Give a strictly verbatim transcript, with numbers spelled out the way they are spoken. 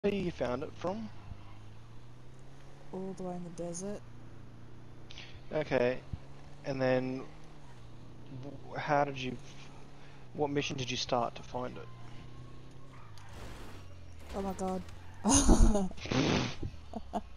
you found it from? All the way in the desert. Okay, and then how did you? What mission did you start to find it? Oh my god.